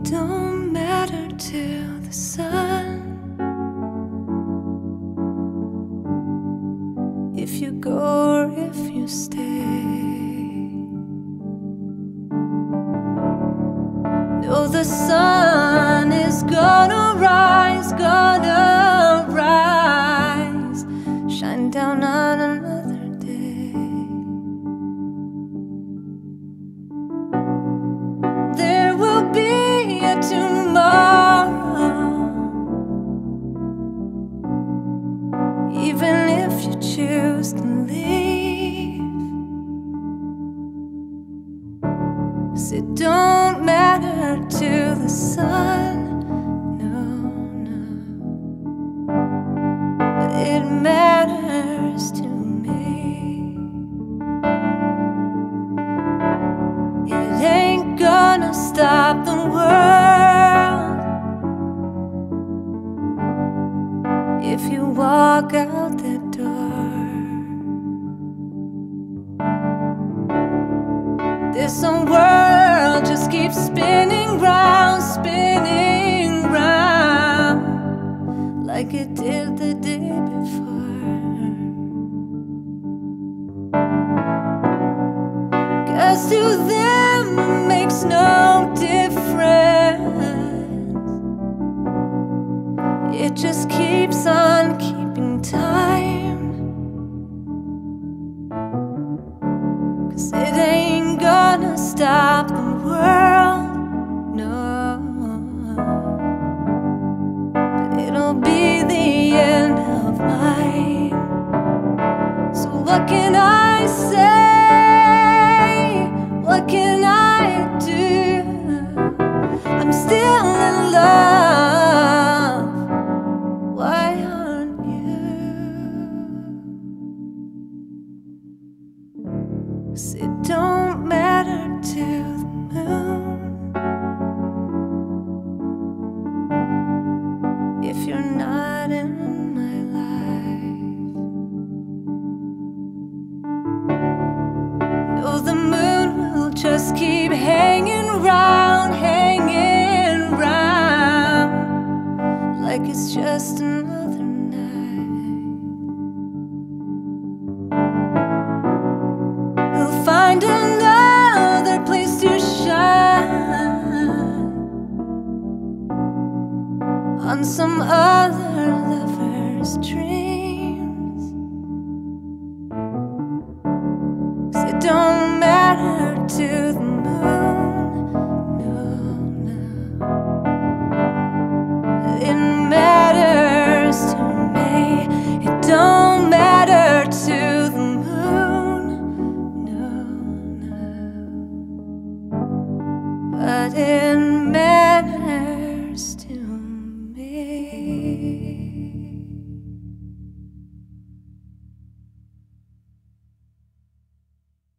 don't matter to the sun if you go or if you stay. No, the sun is gonna rise, shine down on another day. There will be a tomorrow, even if you choose to leave. 'Cause it don't matter to the sun, no, no, but it matters to me. It ain't gonna stop the world if you walk out that door. This whole world just keeps spinning round, like it did the day before. 'Cause to them it makes no difference. It just keeps on keeping time. 'Cause it ain't gonna stop the world, no, but it'll be the end of mine. So what can I say? What can I do? I'm still in love. Why aren't you? 'Cause it don't matter to the moon if you're not in my life. No, the moon will just keep hanging round, like it's just another night. We'll find another place to shine on some other lover's dreams. 'Cause it don't matter to